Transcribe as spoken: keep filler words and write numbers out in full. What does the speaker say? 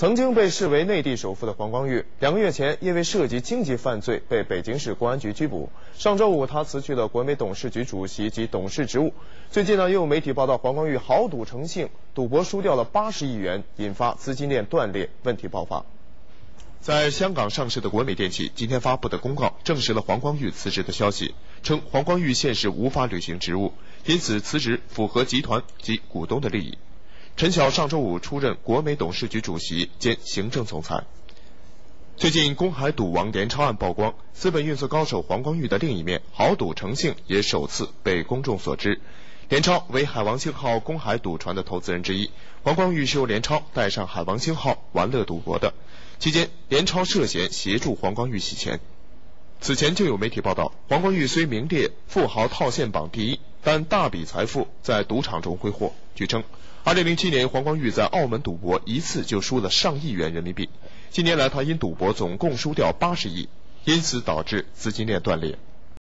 曾经被视为内地首富的黄光裕，两个月前因为涉及经济犯罪被北京市公安局拘捕。上周五，他辞去了国美董事局主席及董事职务。最近呢，又有媒体报道黄光裕豪赌成性，赌博输掉了八十亿元，引发资金链断裂，问题爆发。在香港上市的国美电器今天发布的公告证实了黄光裕辞职的消息，称黄光裕现时无法履行职务，因此辞职符合集团及股东的利益。陈晓上周五出任国美董事局主席兼行政总裁。最近公海赌王连超案曝光，资本运作高手黄光裕的另一面豪赌成性也首次被公众所知。连超为海王星号公海赌船的投资人之一，黄光裕是由连超带上海王星号玩乐赌博的，期间连超涉嫌协助黄光裕洗钱。此前就有媒体报道，黄光裕虽名列富豪套现榜第一，但大笔财富在赌场中挥霍。据称二零零七年黄光裕在澳门赌博一次就输了上亿元人民币，近年来他因赌博总共输掉八十亿，因此导致资金链断裂。